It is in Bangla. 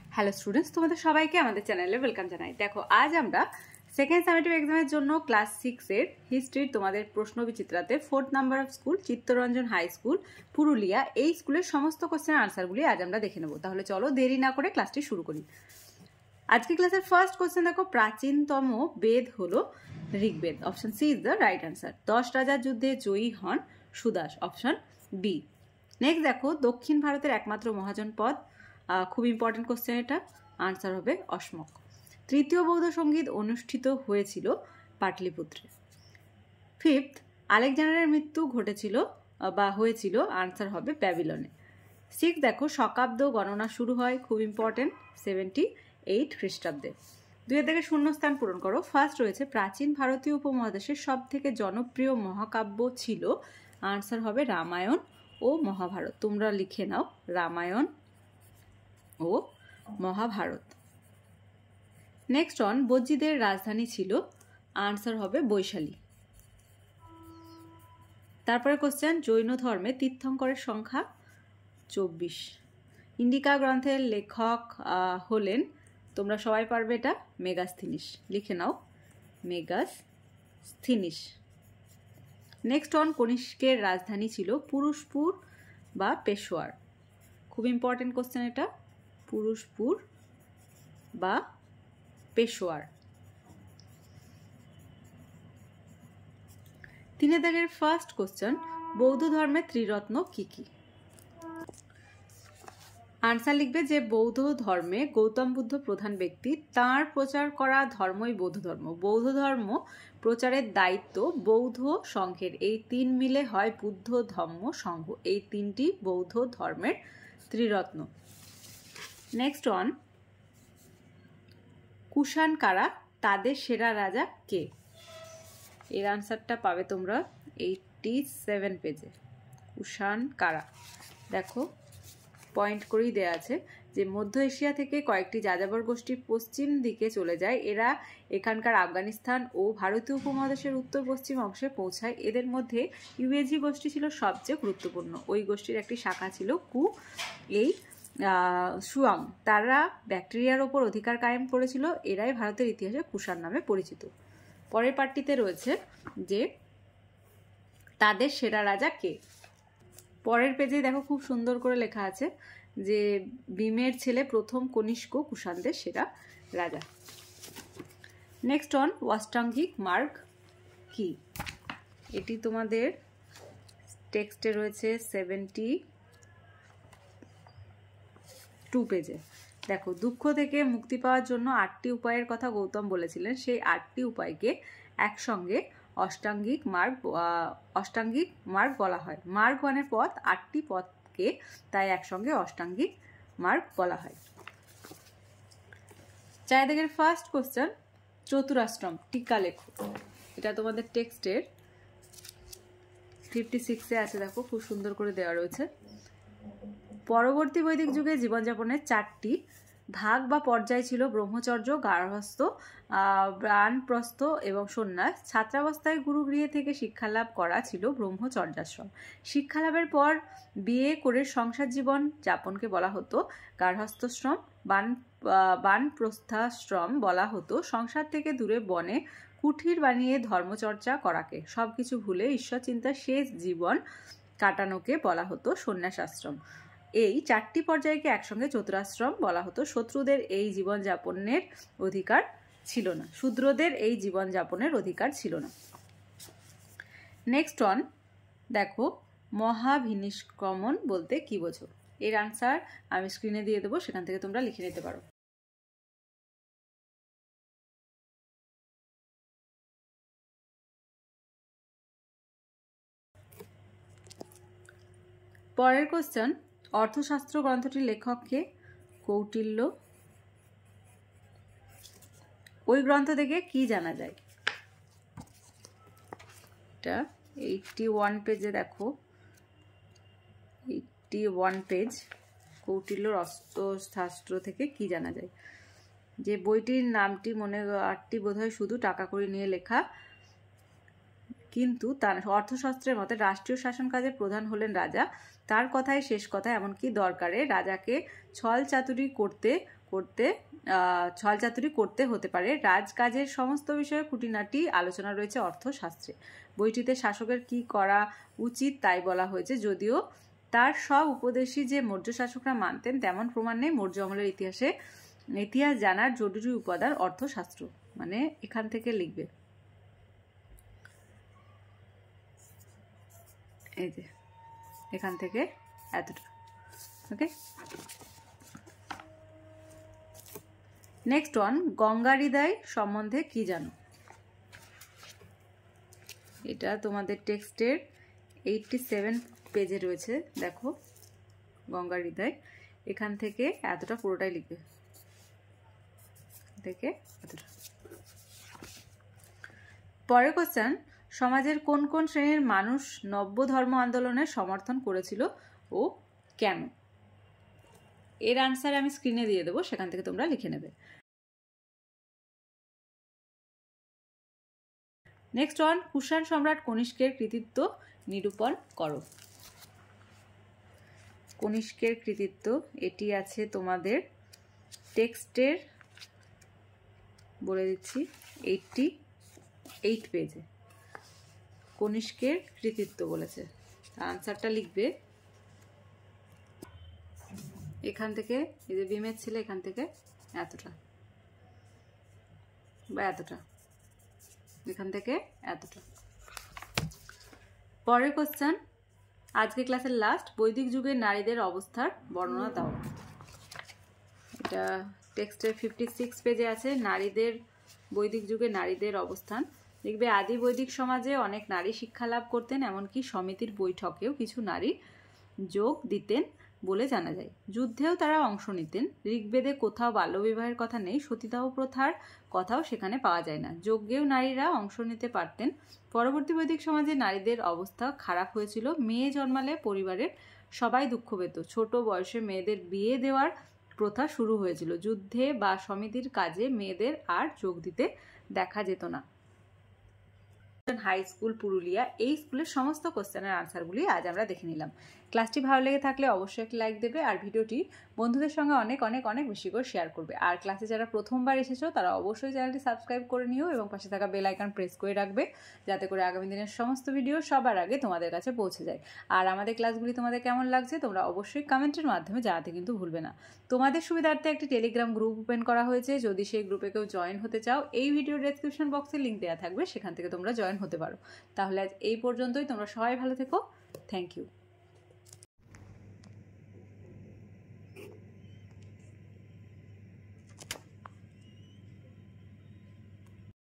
হ্যালো স্টুডেন্টস, তোমাদের সবাইকে আমাদের চ্যানেলে ওয়েলকাম জানাই। দেখো, আজ আমরা সেকেন্ড সামেটিভ এক্সামের জন্য ক্লাস 6-এর হিস্ট্রির তোমাদের প্রশ্ন বিচিত্রাতে 4th number of school Chittaranjan high school Purulia, এই স্কুলের সমস্ত কোশ্চেনের আনসারগুলি আজ আমরা দেখে নেব। তাহলে চলো দেরি না করে ক্লাসটি শুরু করি। আজকে ক্লাসের ফার্স্ট কোশ্চেন দেখো, প্রাচীনতম বেদ হলো Rigveda. Option C is the right answer. 10 রাজার যুদ্ধে জয়ী হন সুদাস। Option B. নেক্সট দেখো, দক্ষিণ ভারতের একমাত্র মহাজন পদ, খুব ইম্পর্টেন্ট কোশ্চেন এটা, আনসার হবে অসমক। তৃতীয় বৌদ্ধ সঙ্গীত অনুষ্ঠিত হয়েছিল পাটলিপুত্রে। ফিফথ, আলেকজান্ডারের মৃত্যু ঘটেছিল বা হয়েছিল, আনসার হবে ব্যাবিলনে। সিক্স দেখো, শকাব্দ গণনা শুরু হয়, খুব ইম্পর্টেন্ট, 78 খ্রিস্টাব্দে। 2 থেকে শূন্যস্থান পূরণ করো। ফার্স্ট রয়েছে, প্রাচীন ভারতীয় উপমহাদেশের সব থেকে জনপ্রিয় মহাকাব্য ছিল, আনসার হবে রামায়ণ ও মহাভারত। তোমরা লিখে নাও, রামায়ণ ও মহাভারত। নেক্সট অন, বজ্জীদের রাজধানী ছিল, আনসার হবে বৈশালী। তারপরে কোশ্চেন, জৈন ধর্মে তীর্থঙ্করের সংখ্যা 24। ইন্ডিকা গ্রন্থের লেখক হলেন, তোমরা সবাই পারবে এটা, মেগাস্থিনিস। লিখে নাও, মেগাস্থিনিস। নেক্সট অন, কনিষ্কের রাজধানী ছিল পুরুষপুর বা পেশোয়ার। খুব ইম্পর্টেন্ট কোশ্চেন এটা, পুরুষপুর বা পেশোয়ার। তিনের দাগের ফার্স্ট কোশ্চেন, বৌদ্ধ ধর্মের ত্রিরত্ন কি কি? আনসার লিখবে যে বৌদ্ধ ধর্মে গৌতম বুদ্ধ প্রধান ব্যক্তি, তাঁর প্রচার করা ধর্মই বৌদ্ধ ধর্ম। বৌদ্ধ ধর্ম প্রচারের দায়িত্ব বৌদ্ধ সংঘের। এই 3 মিলে হয় বুদ্ধ ধম্ম সংঘ। এই 3টি বৌদ্ধ ধর্মের ত্রিরত্ন। নেক্সট অন, কুষাণ কারা, তাদের সেরা রাজা কে? এর আনসারটা পাবে তোমরা 87 পেজে। কুষাণ কারা, দেখো পয়েন্ট করেই দেওয়া আছে যে মধ্য এশিয়া থেকে কয়েকটি যাযাবর গোষ্ঠী পশ্চিম দিকে চলে যায়। এরা এখানকার আফগানিস্তান ও ভারতীয় উপমহাদেশের উত্তর পশ্চিম অংশে পৌঁছায়। এদের মধ্যে ইউএজি গোষ্ঠী ছিল সবচেয়ে গুরুত্বপূর্ণ। ওই গোষ্ঠীর একটি শাখা ছিল এই সুয়াং। তারা ব্যাকটেরিয়ার ওপর অধিকার কায়েম করেছিল। এরাই ভারতের ইতিহাসে কুষাণ নামে পরিচিত। পরের পার্টটিতে রয়েছে যে তাদের সেরা রাজা কে। পরের পেজে দেখো খুব সুন্দর করে লেখা আছে যে ভীমের ছেলে প্রথম কনিষ্ক কুষাণদের সেরা রাজা। নেক্সট অন, অষ্টাঙ্গিক মার্গ কি? এটি তোমাদের টেক্সটে রয়েছে 72 পেজে। দেখো, দুঃখ থেকে মুক্তি পাওয়ার জন্য 8টি উপায়ের কথা গৌতম বলেছিলেন। সেই 8টি উপায়কে একসঙ্গে অষ্টাঙ্গিক মার্গ বলা হয়। মার্গ মানে পথ, 8টি পথকে তাই একসঙ্গে অষ্টাঙ্গিক মার্গ বলা হয়। 4 দাগের ফার্স্ট কোশ্চেন, চতুরাশ্রম টিকা লেখো। এটা তোমাদের টেক্সটের 56-এ আছে, দেখো খুব সুন্দর করে দেওয়া রয়েছে। পরবর্তী বৈদিক যুগে জীবনযাপনের 4টি ভাগ বা পর্যায় ছিল, ব্রহ্মচর্য, গার্হস্থ্য, বানপ্রস্থ এবং সন্ন্যাস। ছাত্রাবস্থায় গুরুগৃহে থেকে শিক্ষালাভ করা ছিল ব্রহ্মচর্যাশ্রম। শিক্ষালাভের পর বিয়ে করে সংসার জীবন যাপনকে বলা হতো গার্হস্থ্যশ্রম। বানপ্রস্থাশ্রম বলা হতো সংসার থেকে দূরে বনে কুঠির বানিয়ে ধর্মচর্চা করাকে। সবকিছু ভুলে ঈশ্বর চিন্তার শেষ জীবন কাটানোকে বলা হতো সন্ন্যাসাশ্রম। এই 4টি পর্যায়কে একসঙ্গে চতুরাশ্রম বলা হতো। শত্রুদের এই জীবনযাপনের অধিকার ছিল না, শূদ্রদের এই জীবনযাপনের অধিকার ছিল না। নেক্সট অন, দেখো মহাভিনিষ্ক্রমণ বলতে কি বোঝো? এর আনসার আমি স্ক্রিনে দিয়ে দেবো, সেখান থেকে তোমরা লিখে নিতে পারো। পরের কোশ্চেন, অর্থশাস্ত্র গ্রন্থটির লেখককে? কৌটিল্য। ওই গ্রন্থ থেকে কি জানা যায়? এটা 81 পেজে, দেখো 81 পেজ। কৌটিল্যর অর্থশাস্ত্র থেকে কি জানা যায়? যে বইটির নামটি মনে 8টি বোধহয় শুধু টাকা করে নিয়ে লেখা, কিন্তু তার অর্থশাস্ত্রের মতে রাষ্ট্রীয় শাসন কাজে প্রধান হলেন রাজা। তার কথায় শেষ কথা, এমনকি দরকারে রাজাকে ছল চাতুরি করতে হতে পারে। রাজকাজের সমস্ত বিষয়ে খুঁটিনাটি আলোচনা রয়েছে অর্থশাস্ত্রে। বইটিতে শাসকের কি করা উচিত তাই বলা হয়েছে, যদিও তার সব উপদেশই যে মৌর্য শাসকরা মানতেন তেমন প্রমাণ নেই। মৌর্য আমলের ইতিহাস জানার জরুরি উপাদান অর্থশাস্ত্র। মানে এখান থেকে লিখবে, এই যে এখান থেকে এতটা। ওকে, নেক্সট ওয়ান, গঙ্গা হৃদয় সম্বন্ধে কি জানো? এটা তোমাদের টেক্সটের 87 পেজে রয়েছে। দেখো, গঙ্গা হৃদয়, এখান থেকে এতটা পুরোটাই লিখবে, থেকে এতটা। পরের কোশ্চেন, সমাজের কোন কোন শ্রেণীর মানুষ নব্য ধর্ম আন্দোলনের সমর্থন করেছিল ও কেন? এর আনসার আমি স্ক্রিনে দিয়ে দেবো, সেখান থেকে তোমরা লিখে নেবে। নেক্সট ওয়ান, কুষাণ সম্রাট কনিষ্কের কৃতিত্ব নিরূপণ করো। কনিষ্কের কৃতিত্ব এটি আছে তোমাদের টেক্সটের, বলে দিচ্ছি, 88 পেজে কনিষ্কের কৃতিত্ব বলেছে। আনসারটা লিখবে এখান থেকে, এই যে বিমের ছিল এখান থেকে এতটা বা এতটা, এখান থেকে এতটা। পরের কোশ্চেন, আজকে ক্লাসের লাস্ট, বৈদিক যুগের নারীদের অবস্থার বর্ণনা দাও। এটা টেক্সটের 56 পেজে আছে, বৈদিক যুগে নারীদের অবস্থান। দেখবে আদি বৈদিক সমাজে অনেক নারী শিক্ষা লাভ করতেন, এমনকি সমিতির বৈঠকেও কিছু নারী যোগ দিতেন বলে জানা যায়। যুদ্ধেও তারা অংশ নিতেন। ঋগ্বেদে কোথাও বাল্যবিবাহের কথা নেই, সতীদাহ প্রথার কথাও সেখানে পাওয়া যায় না। যজ্ঞেও নারীরা অংশ নিতে পারতেন। পরবর্তী বৈদিক সমাজে নারীদের অবস্থা খারাপ হয়েছিল। মেয়ে জন্মালে পরিবারের সবাই দুঃখ পেত। ছোট বয়সে মেয়েদের বিয়ে দেওয়ার প্রথা শুরু হয়েছিল। যুদ্ধে বা সমিতির কাজে মেয়েদের আর যোগ দিতে দেখা যেত না। হাই স্কুল পুরুলিয়া, এই স্কুলের সমস্ত কোশ্চেনের আনসারগুলি আজ আমরা দেখে নিলাম। ক্লাসটি ভালো লেগে থাকলে অবশ্যই একটি লাইক দেবে আর ভিডিওটি বন্ধুদের সঙ্গে অনেক অনেক অনেক বেশি করে শেয়ার করবে। আর ক্লাসে যারা প্রথমবার এসেছো তারা অবশ্যই চ্যানেলটি সাবস্ক্রাইব করে নিও এবং পাশে থাকা বেল আইকন প্রেস করে রাখবে, যাতে করে আগামী দিনের সমস্ত ভিডিও সবার আগে তোমাদের কাছে পৌঁছে যায়। আর আমাদের ক্লাসগুলি তোমাদের কেমন লাগছে তোমরা অবশ্যই কমেন্টের মাধ্যমে জানাতে কিন্তু ভুলবে না। তোমাদের সুবিধার্থে একটি টেলিগ্রাম গ্রুপ ওপেন করা হয়েছে, যদি সেই গ্রুপে কেউ জয়েন হতে চাও এই ভিডিওর ডেসক্রিপশন বক্সে লিঙ্ক দেওয়া থাকবে, সেখান থেকে তোমরা জয়েন হতে পারো। তাহলে আজ এই পর্যন্তই, তোমরা সবাই ভালো থেকো। Thank you.